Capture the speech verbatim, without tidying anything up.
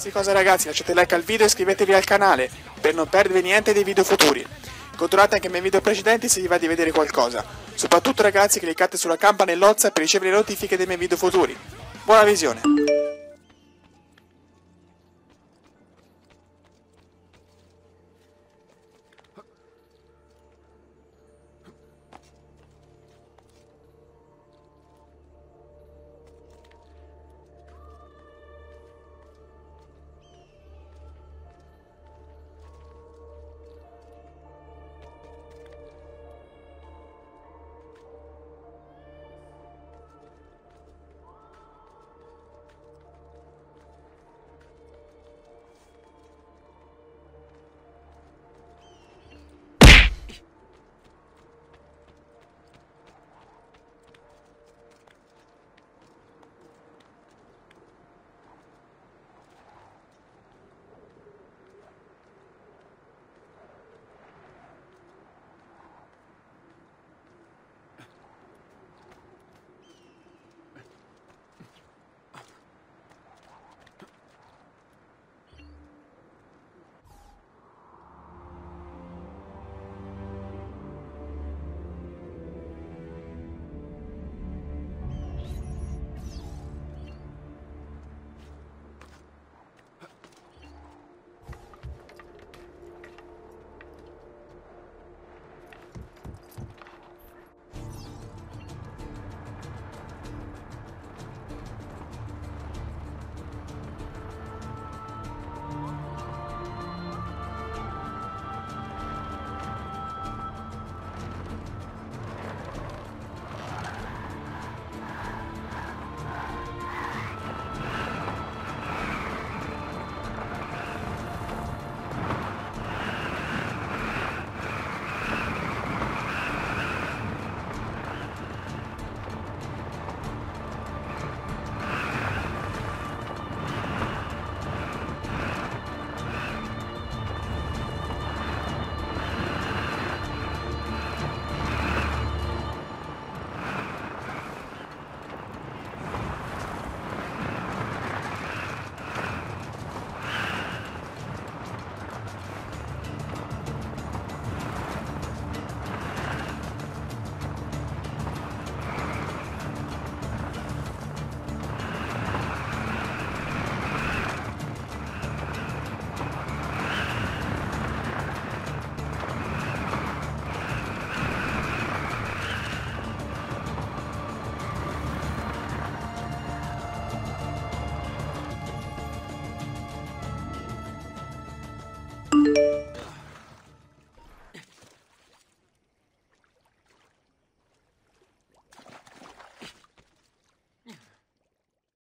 qualsiasi cosa ragazzi, lasciate like al video e iscrivetevi al canale per non perdervi niente dei video futuri. Controllate anche i miei video precedenti se vi va di vedere qualcosa. Soprattutto ragazzi cliccate sulla campanellozza per ricevere le notifiche dei miei video futuri. Buona visione!